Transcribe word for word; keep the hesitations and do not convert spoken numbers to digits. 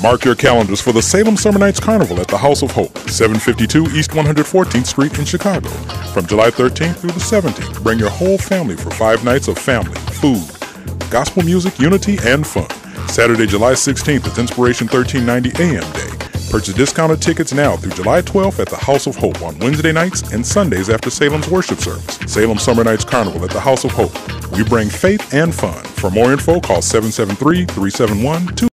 Mark your calendars for the Salem Summer Nights Carnival at the House of Hope, seven fifty-two East one hundred fourteenth Street in Chicago. From July thirteenth through the seventeenth, bring your whole family for five nights of family, food, gospel music, unity, and fun. Saturday, July sixteenth is Inspiration thirteen ninety A M Day. Purchase discounted tickets now through July twelfth at the House of Hope on Wednesday nights and Sundays after Salem's worship service. Salem Summer Nights Carnival at the House of Hope. We bring faith and fun. For more info, call seven seven three, three seven one, two